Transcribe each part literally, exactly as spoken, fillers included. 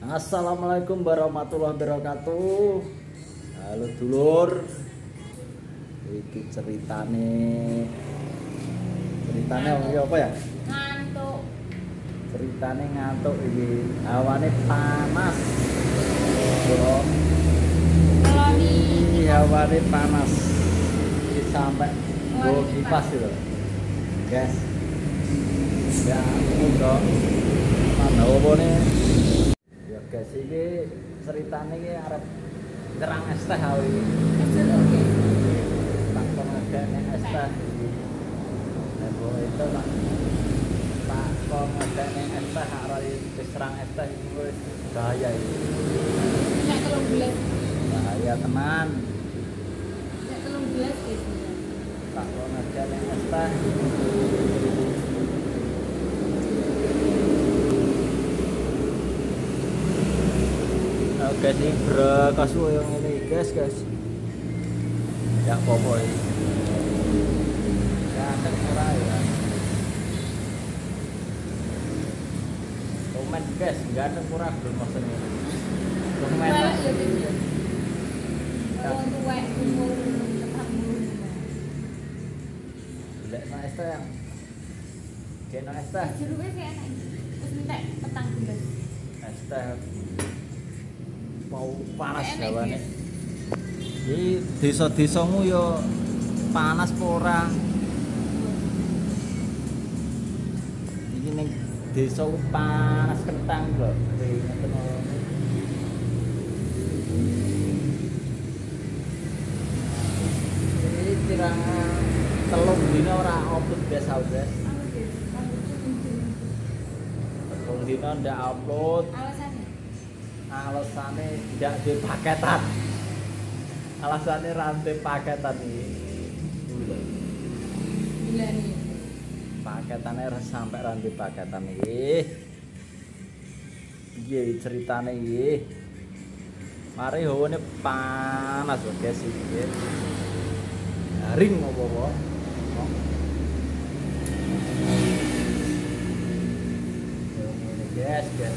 Assalamualaikum warahmatullahi wabarakatuh. Halo dulur. Iki ceritane ceritane apa ya? Ngantuk. Ceritane ngantuk iki. Hawane panas. Bro. Kalau di Hawane panas. Iki sampai go kipas itu. Guys. Ya, udah. Mana obone? Ya guys, iki ceritane iki arep nyerang es teh awi. Tak pengedane es teh. Nebo itu tak tak pengedane es teh arep diserang es teh iki wis bahaya iki. nek telung belas. Bahaya tenan. Nek telung belas guys. Tak pengedane es teh. Guys, ini berkas yang ini guys guys ya popo ini ya ada murah ya komen guys nggak ada murah belum maksudnya komen ya gitu kalau tua umur tetap umur lihat no es teh yang kayak no es teh jeruknya sih enak terus minta petang belas es teh mau panas jawane. Iki desa-desamu yo panas apa ora? Iki ning desa panas kentang kok. Ngeten lho. Iki kirang telung dina ora upload biasa guys. Telung dina ndak upload. alasannya Alasannya tidak di paketan. Alasannya rantai paketan ini. gila nih Paketannya sampai rantai paketan ini. Iya ceritanya ini. Mari hawane panas loh guys iki. Garing apa-apa. Guys, guys.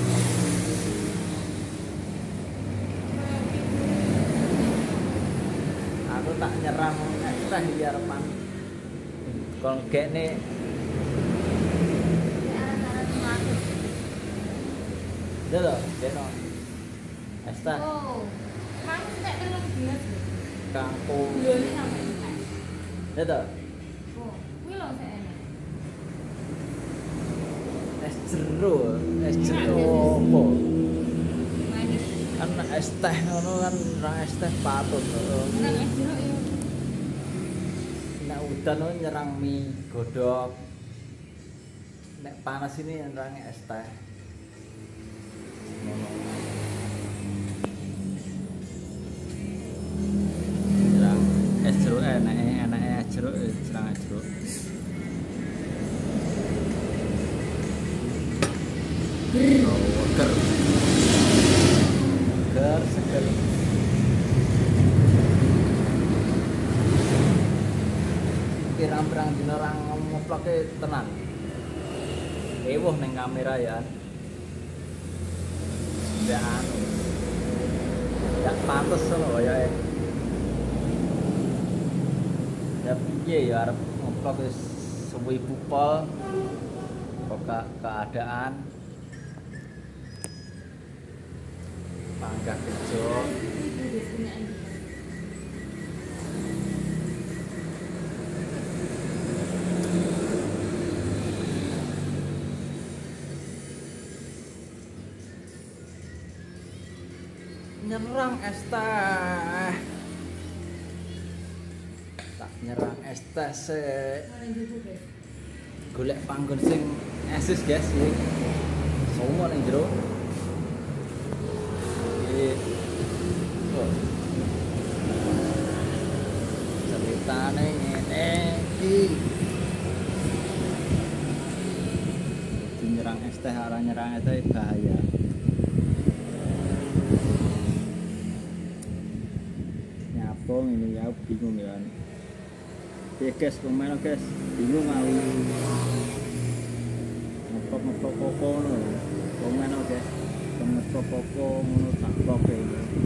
Aku tak nyerang ekstra di harapan kalau kayak nih anak-anak mati itu loh keno ekstra oh kamu nek telung belas kangkung gulanya sampai entek itu oh kuwi lho saya enak es jeruk es jeruk apa manis kan es teh ngono kan ra es teh patut enak es jeruk ya nek udan no nyerang mie godhog nek panas ini nyerang es teh ngono nyerang es jeruk enak enak es jeruk nyerang es jeruk oh, ger ger seger pirang-pirang dina orang ngoploke tenan. Ewuh ning kamera ya. Ya anu. Ya pantes lho ya. Ya piye ya arep ngoplok wis suwi pupel. Kok keadaan panggah kerja nyerang es teh tak nyerang es teh se golek panggon sing esis guys iki semua ning jero iki oh ceritane ngene iki nyerang es teh ora nyerang es teh bahaya. Nyapong ini ya bingung ya. Oke guys, pemain guys, bingung aku. Ngepok ngepok koko no, pemain guys, apa-apa ngono tak bloke.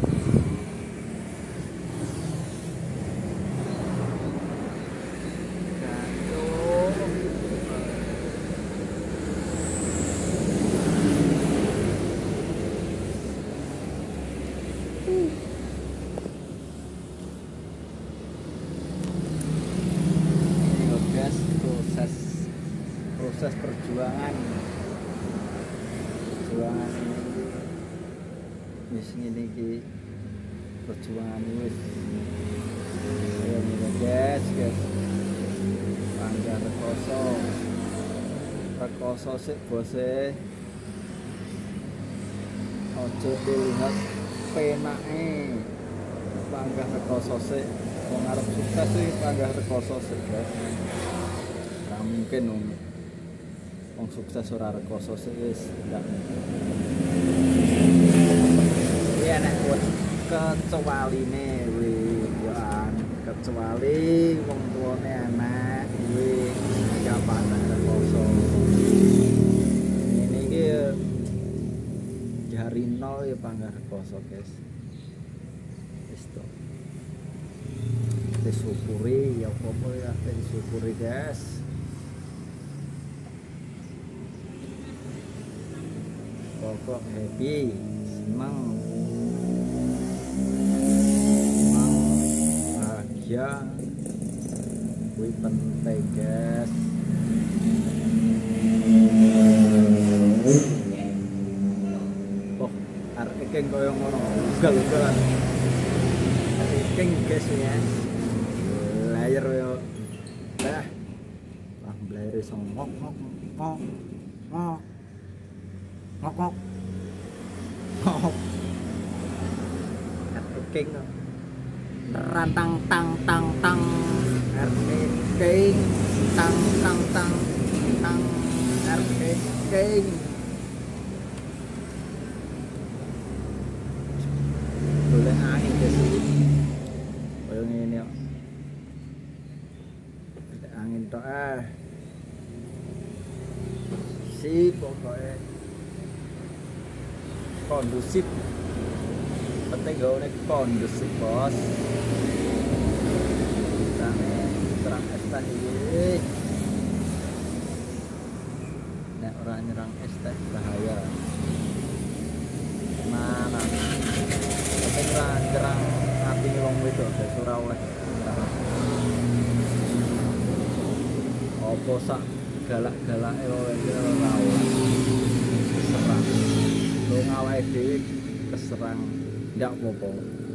Proses perjuangan perjuangan wis ngene iki perjuangan wis ya ngene guys guys Pangga Rekoso Rekoso sik bose ojo dilihat penake Pangga Rekoso sik wong arep sukses iki Pangga Rekoso sik guys ora mungkin wong wong sukses ora rekoso sik wis ndak. Kuwi ana kecualine kuwi yo an kecuali wong tuane anak kuwi kapan rekoso. Ini iki dari nol ya Pangga Rekoso guys. Wis to. Disyukuri ya apa ya disyukuri guys. Pokok happy, senang, senang, bahagia, wih penting guys. Oh, arek iking koyo ngono, ugal-ugalan. Iking guys ya, layar yo, dah, lah layar iso ngok ngok ngok ngok. Ngok ngok ngok king rantang tang tang tang king tang tang tang tang king boleh angin guys koyo ngene kok angin tok ah si pokoknya kondusif penting gawane kondusif bos kita terang es teh iki nek ora nyerang es teh bahaya mana penting ra nyerang ati wong wedok guys ora oleh opo sak galak-galake ora oleh serang lo ngawake dhewe keserang ndak apa-apa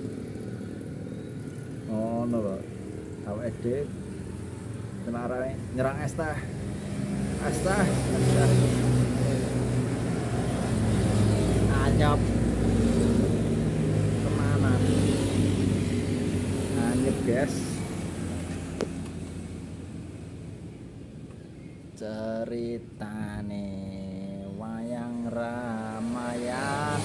ngono lho awake dhewe kenarane nyerang es teh es teh anyap kemana anyep guys ceritane wayang Ramayan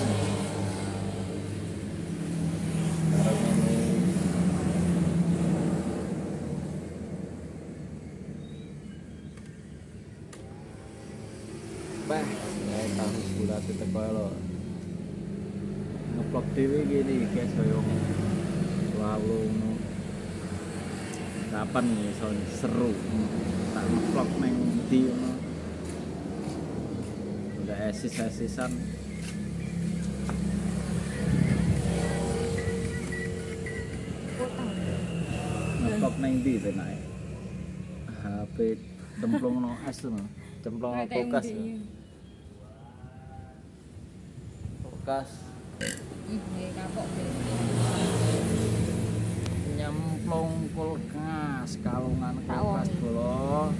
bah kayak tahu bulat itu kalau ngeplok dewi gini guys koyo selalu kapan nih soal seru tak ngeplok neng di udah esis-esisan ngeplok neng di tenai H P cemplung no es no cemplung no kulkas kulkas nyemplung kulkas kalungan kulkas bolo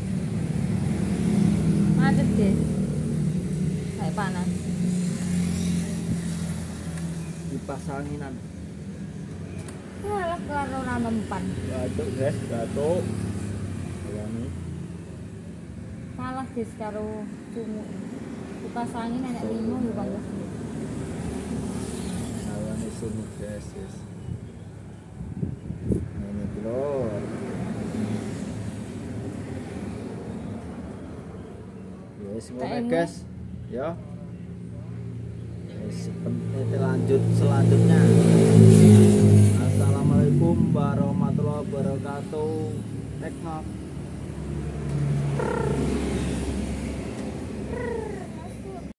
macet deh kayak panas kipas anginan malah karo nampan batuk guys batuk ini malah guys karo sumuk kipas angin enak limo yo Bang ini sumuk guys ini telur ya semuanya guys ya yes lanjut selanjutnya. Assalamualaikum warahmatullahi wabarakatuh. Teknok.